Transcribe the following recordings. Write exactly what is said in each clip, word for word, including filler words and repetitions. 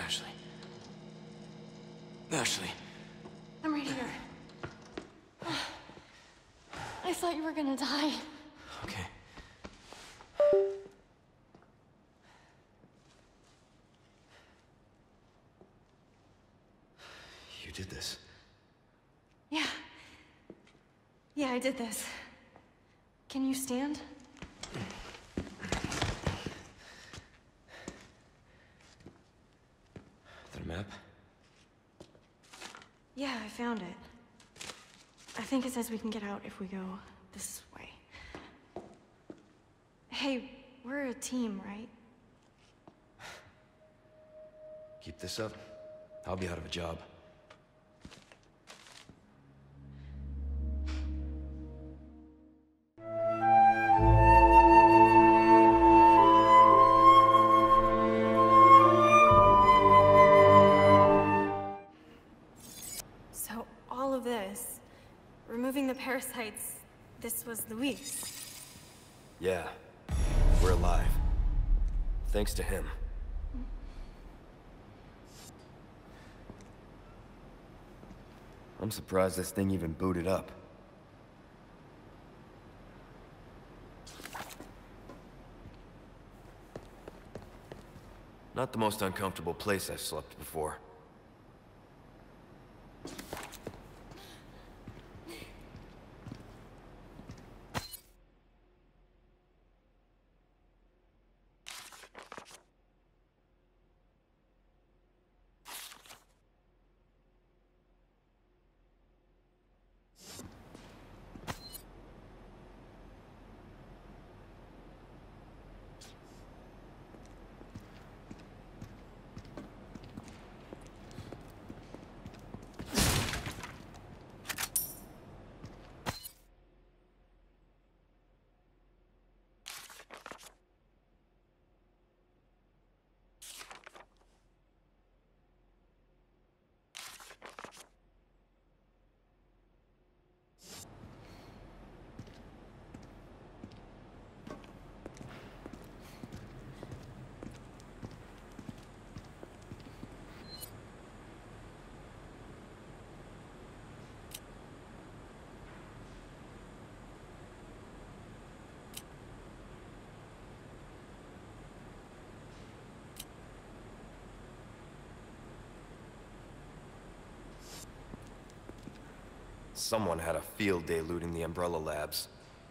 Ashley. Ashley. I'm right here. I thought you were gonna die. Okay. You did this. Yeah. Yeah, I did this. Can you stand? The map? Yeah, I found it. I think it says we can get out if we go this way. Hey, we're a team, right? Keep this up, I'll be out of a job. So all of this, removing the parasites, this was Luis. Yeah, we're alive. Thanks to him. I'm surprised this thing even booted up. Not the most uncomfortable place I've slept before. Someone had a field day looting the Umbrella Labs.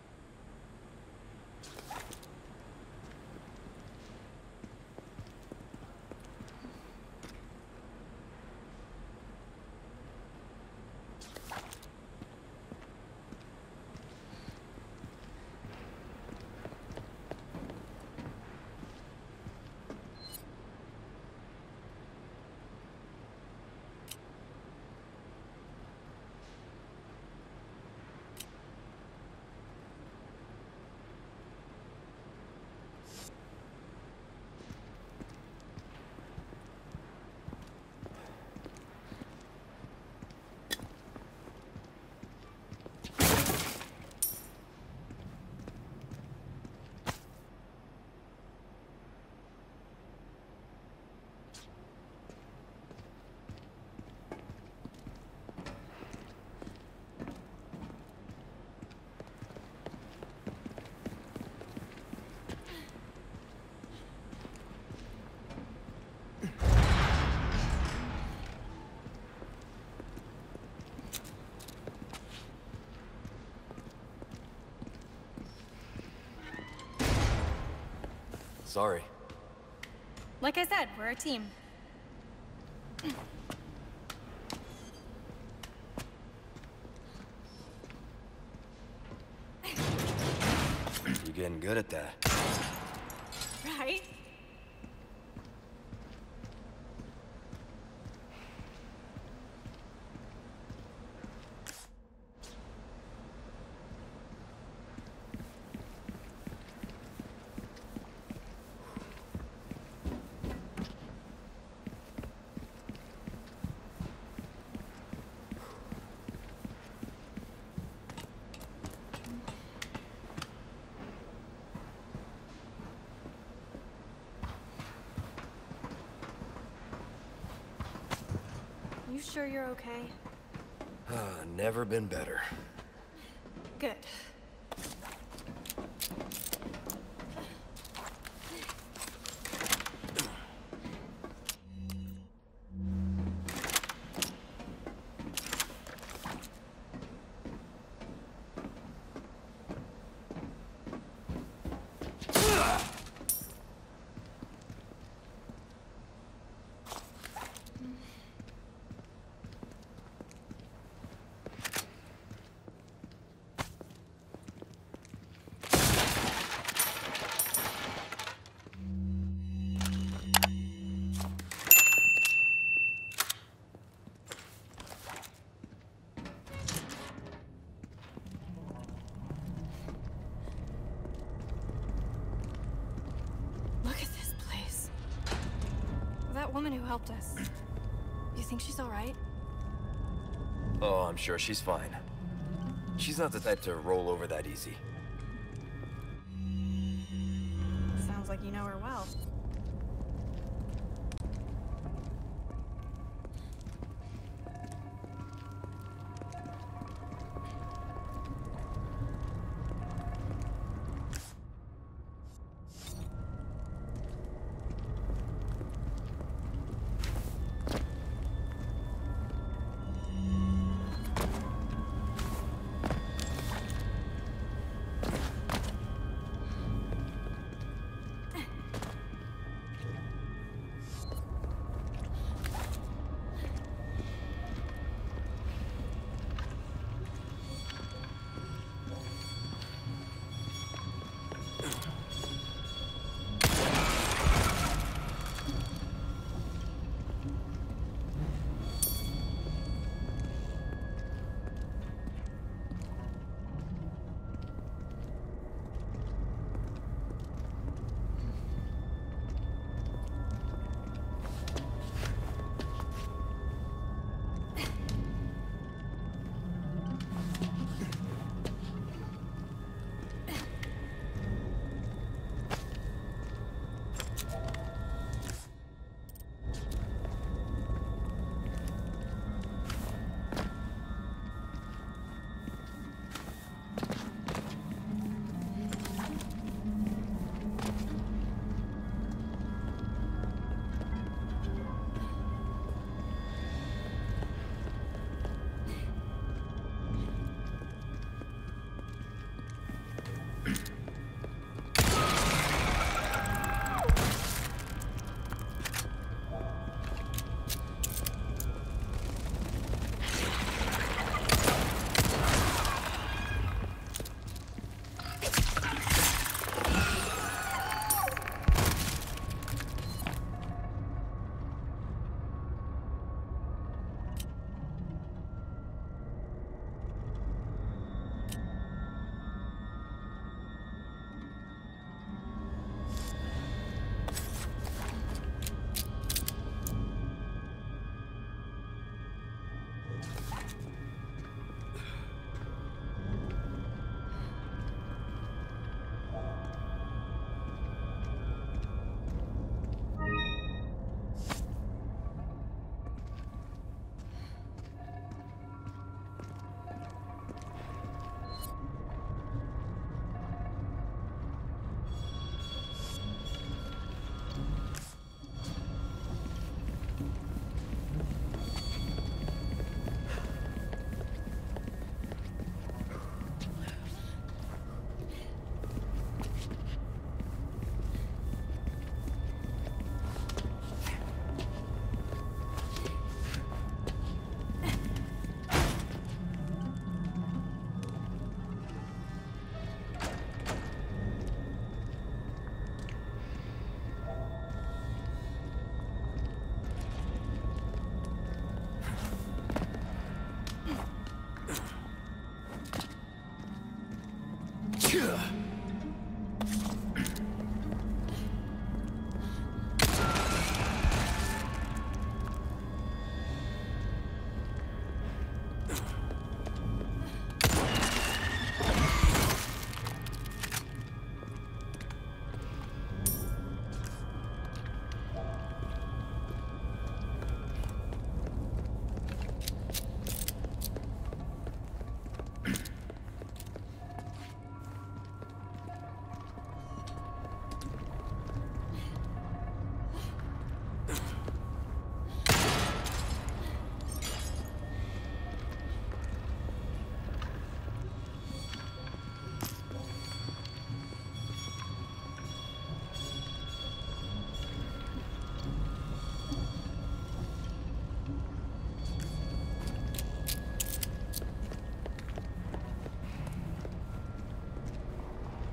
Sorry. Like I said, we're a team. You're getting good at that. Right? You sure you're okay? Ah, never been better. Good. That woman who helped us. You think she's all right? Oh, I'm sure she's fine. She's not the type to roll over that easy. Sounds like you know her well.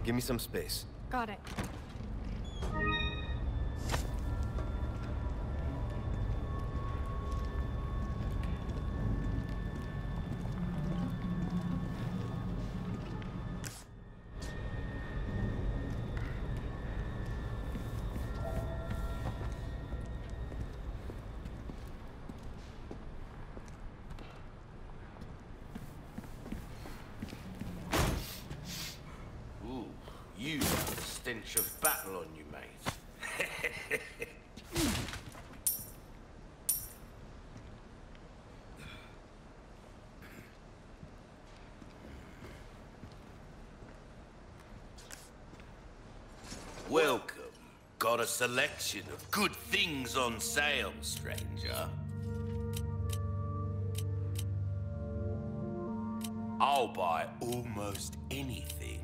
Give me some space. Got it. You have a stench of battle on you, mate. Welcome. Got a selection of good things on sale, stranger. I'll buy almost anything.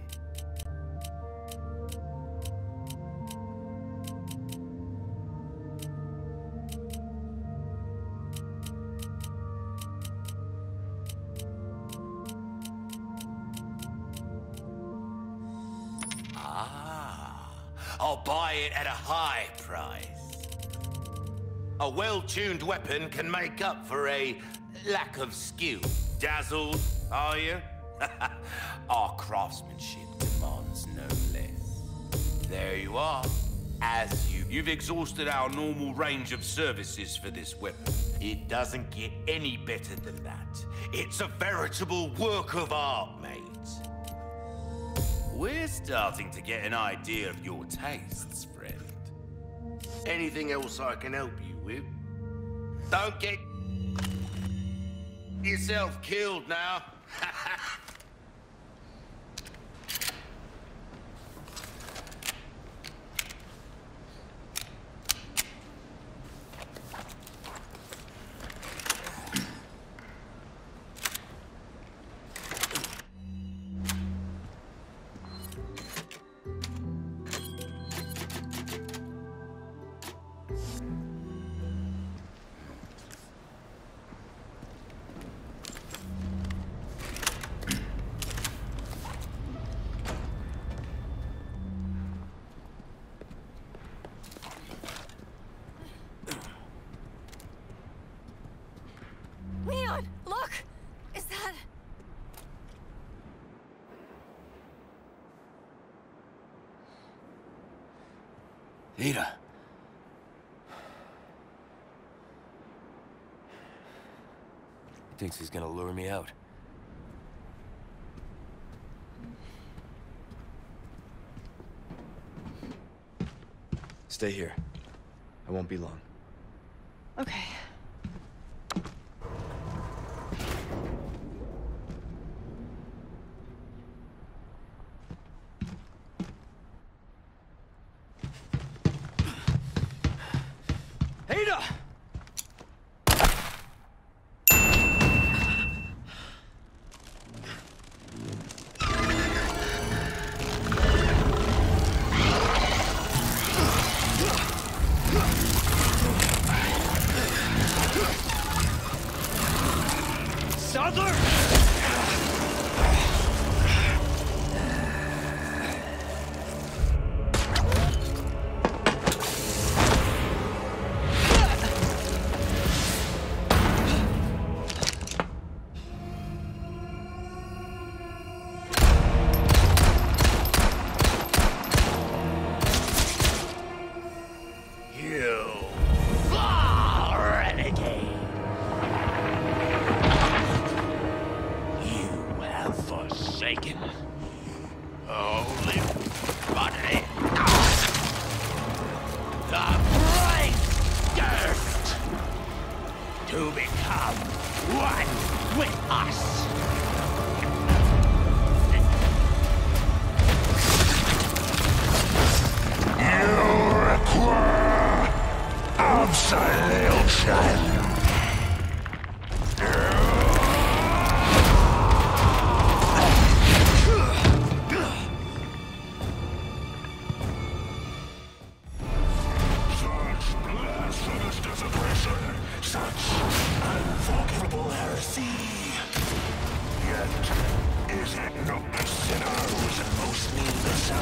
I'll buy it at a high price. A well-tuned weapon can make up for a lack of skill. Dazzled, are you? Our craftsmanship demands no less. There you are. As you... You've exhausted our normal range of services for this weapon. It doesn't get any better than that. It's a veritable work of art, mate. We're starting to get an idea of your tastes, friend. Anything else I can help you with? Don't get yourself killed now. Look! Is that... Ada. He thinks he's gonna lure me out. Stay here. I won't be long. Okay. Ada! Saddler! Holy body! The bright thirst to become one with us. You require absolution. Yet, is it not the sinner who is most needless?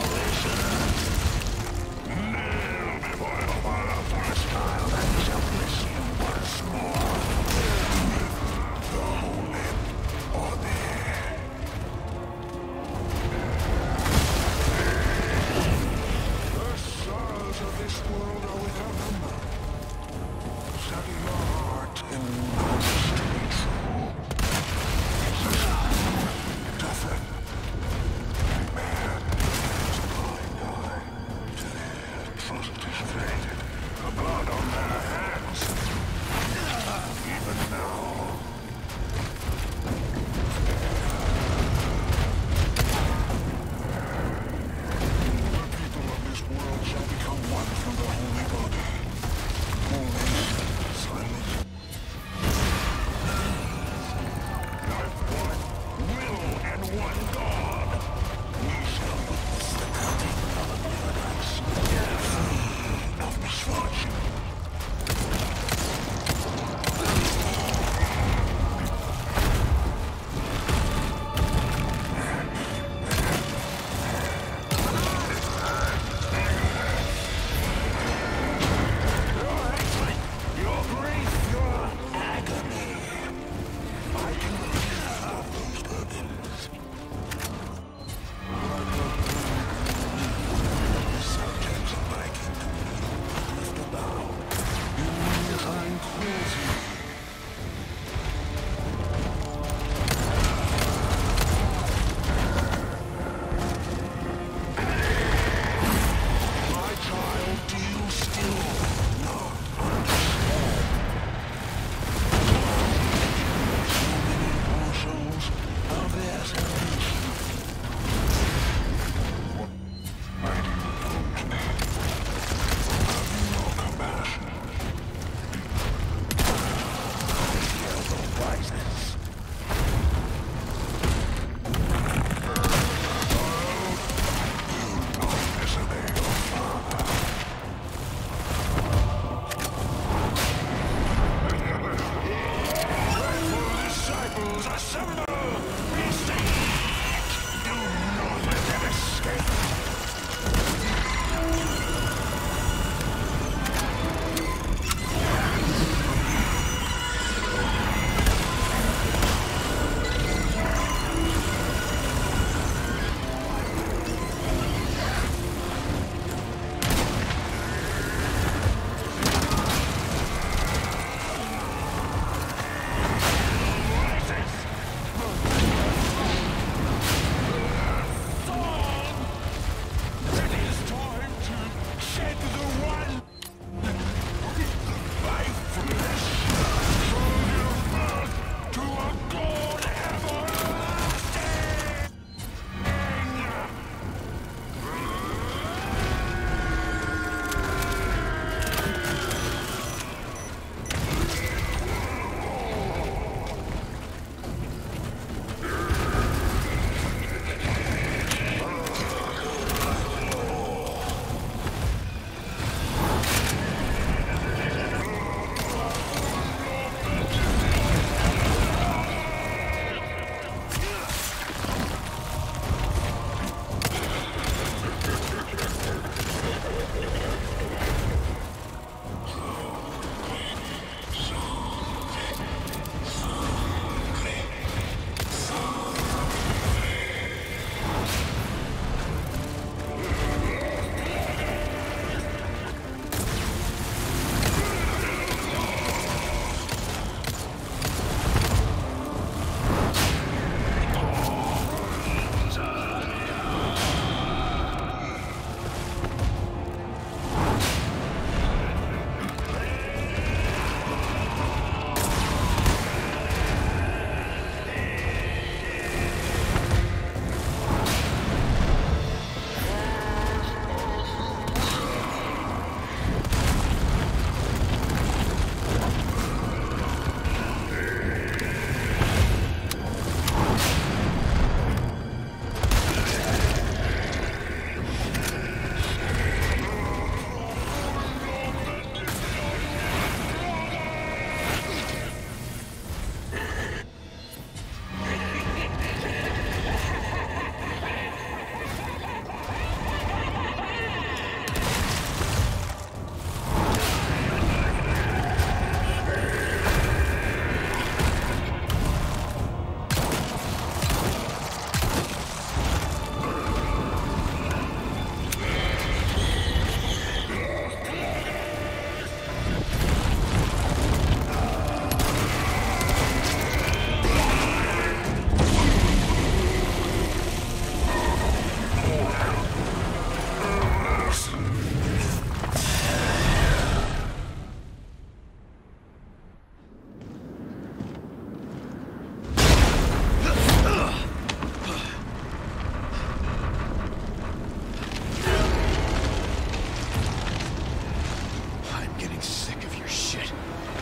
getting sick of your shit.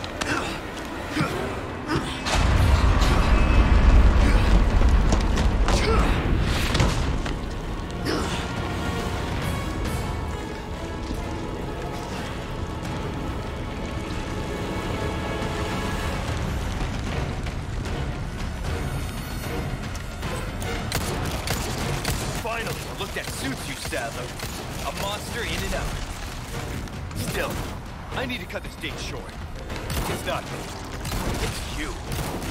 Finally, a look that suits you, Saddler. A monster in and out. Still, I need to cut this date short. It's not me. It's you.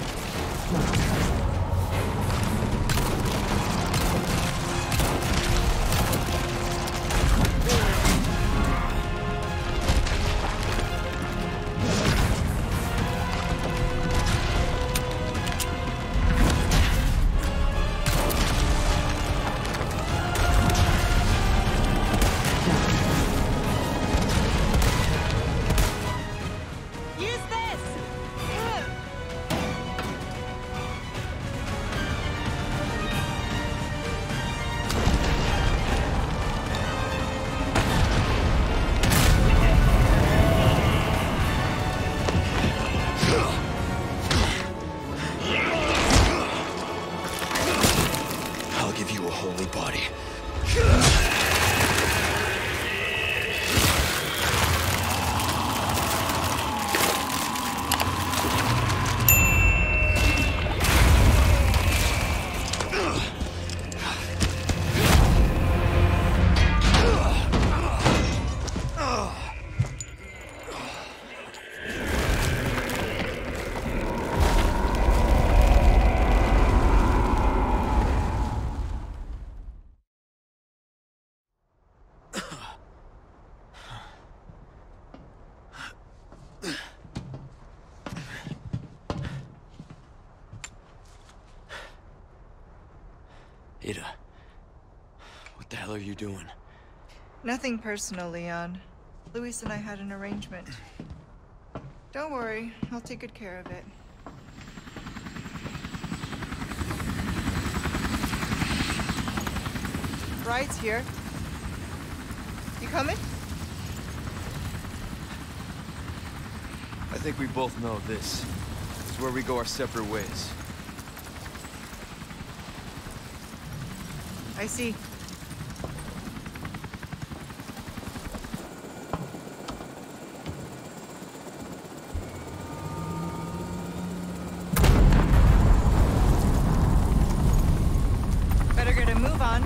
Ada, what the hell are you doing? Nothing personal, Leon. Luis and I had an arrangement. Don't worry, I'll take good care of it. Ride's here. You coming? I think we both know this is where we go our separate ways. I see. Better get a move on.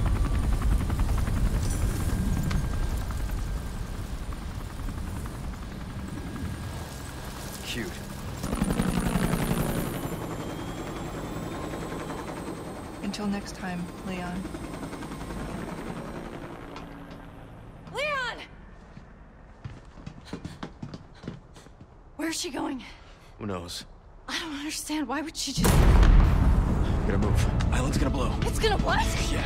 Cute. Until next time, Leon. Leon! Where's she going? Who knows? I don't understand. Why would she just... Gotta move. Island's gonna blow. It's gonna what? Yeah.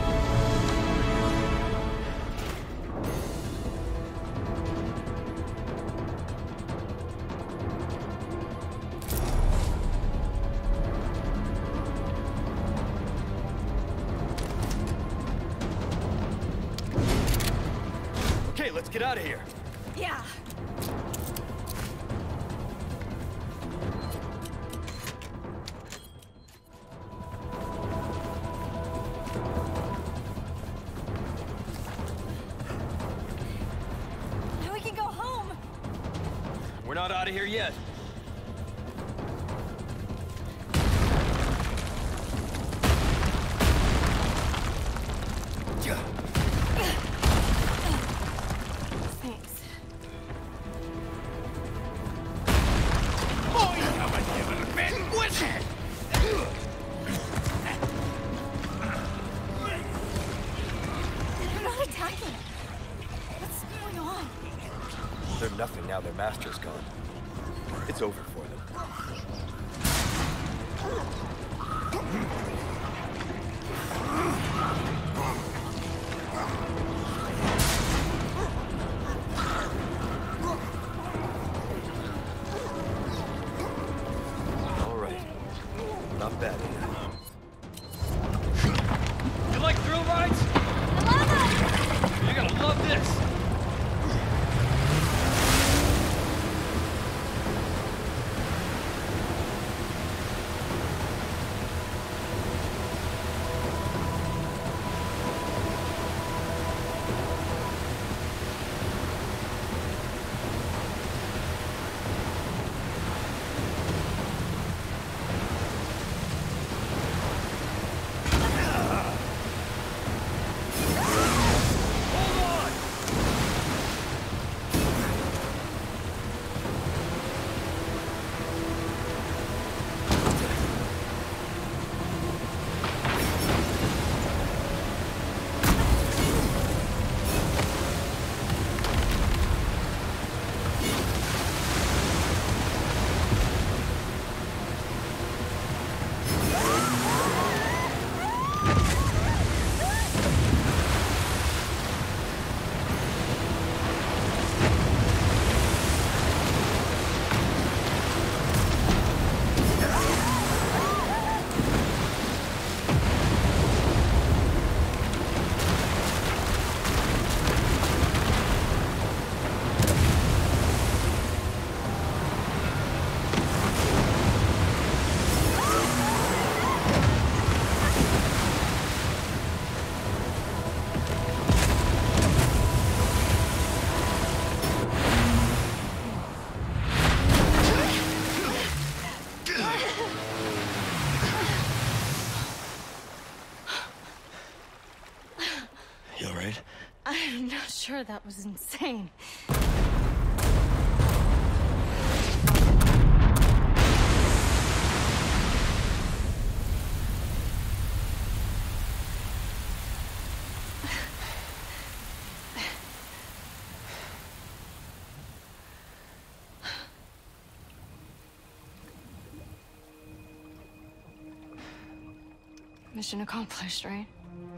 Okay, let's get out of here. Yeah. Now we can go home. We're not out of here yet. Thanks. They're not attacking. What's going on? They're nothing now their master's gone. It's over for them. All right. Not bad, Ada. You like thrill rides? I love it! You're gonna love this. I'm not sure that was insane. Mission accomplished, right?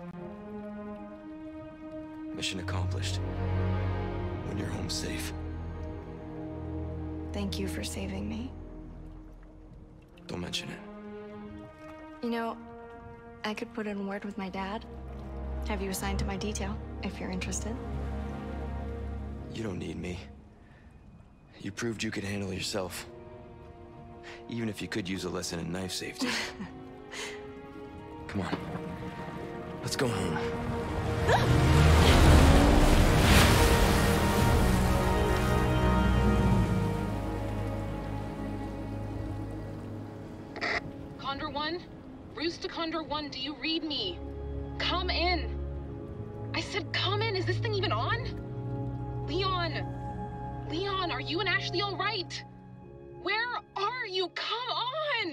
Mission accomplished. When you're home safe. Thank you for saving me. Don't mention it. You know, I could put in a word with my dad. Have you assigned to my detail, if you're interested. You don't need me. You proved you could handle yourself. Even if you could use a lesson in knife safety. Come on. Let's go home. Condor One? Roost to Condor One, do you read me? Come in. I said come in. Is this thing even on? Leon. Leon, are you and Ashley all right? Where are you? Come on!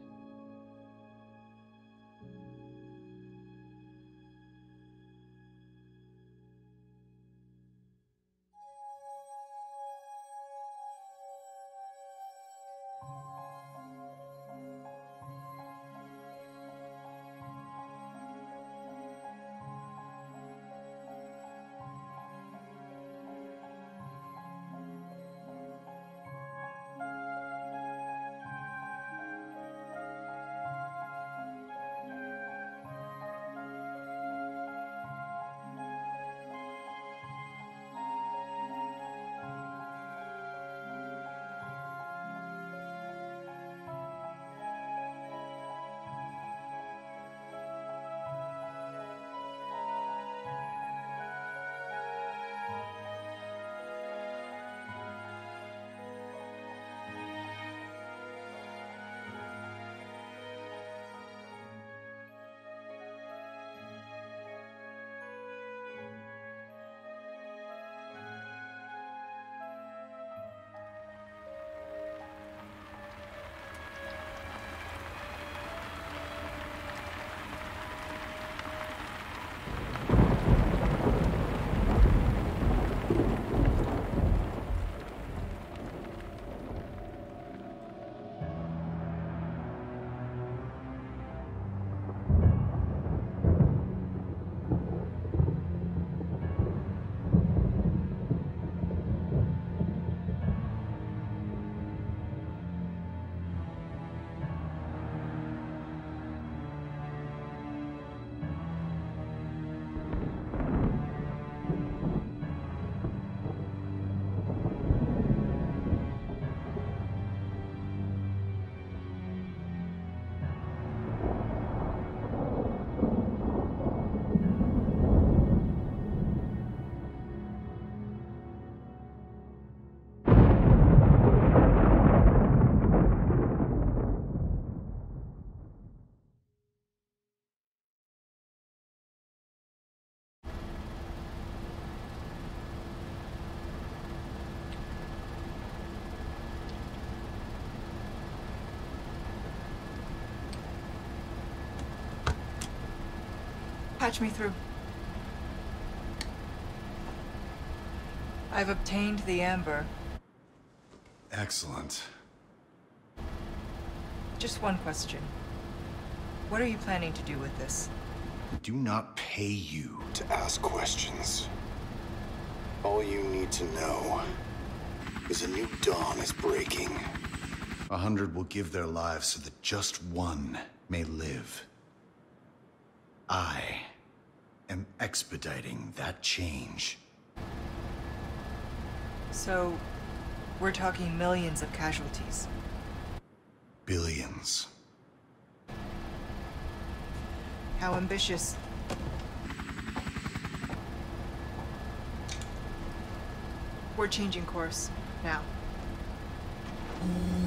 Patch me through. I've obtained the amber. Excellent. Just one question. What are you planning to do with this? We do not pay you to ask questions. All you need to know is a new dawn is breaking. A hundred will give their lives so that just one may live. I am expediting that change. So, we're talking millions of casualties. Billions. How ambitious. We're changing course, now.